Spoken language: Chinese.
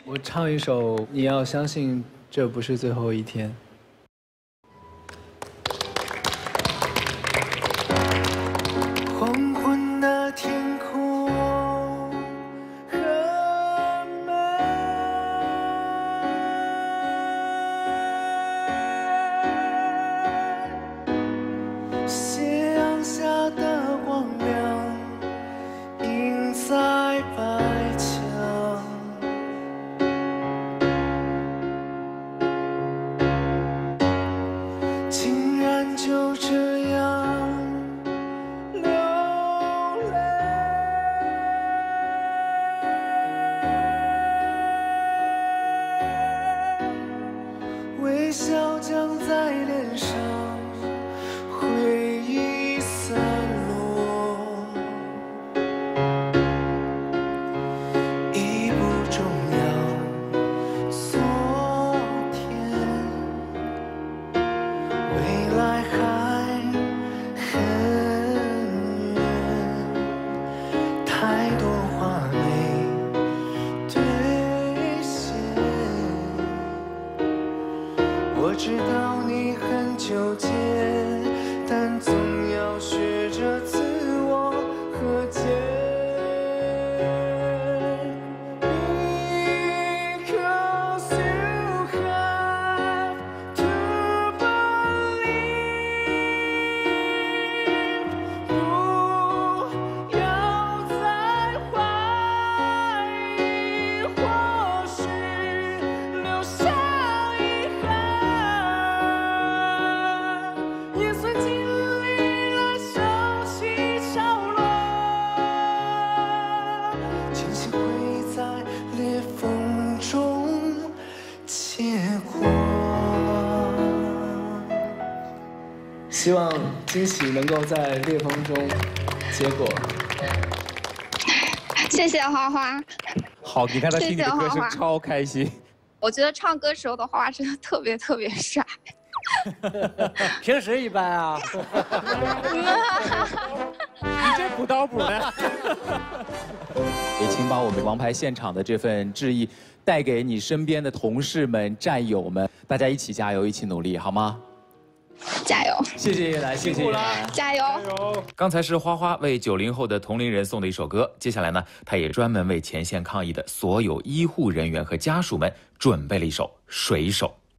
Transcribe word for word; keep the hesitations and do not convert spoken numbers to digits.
我唱一首《你要相信这不是最后一天》。黄昏的天空很美，夕阳下的光亮映在白墙，竟然就这样流泪。微笑将在脸上，回忆散落，已不重要。昨天，未来还很远，太多话没兑现。我知道你很纠结，但总要学着自我和解。Because you have to believe， 不要再怀疑，或许留下遗憾。也算经历了收起潮落，惊喜会在裂缝中结果。希望惊喜能够在裂缝中结果。 谢谢花花。 好，你看他心里的歌谢谢花花声超开心。 我觉得唱歌时候的花花真的特别特别帅。 平时一般啊。 你这补刀补的。也请把我们王牌现场的这份致意带给你身边的同事们、战友们，大家一起加油，一起努力，好吗？ 加油！ 谢谢叶兰，谢谢叶兰。 加油！ 刚才是花花为九零后的同龄人送的一首歌，接下来呢，他也专门为前线抗疫的所有医护人员和家属们准备了一首《水手》。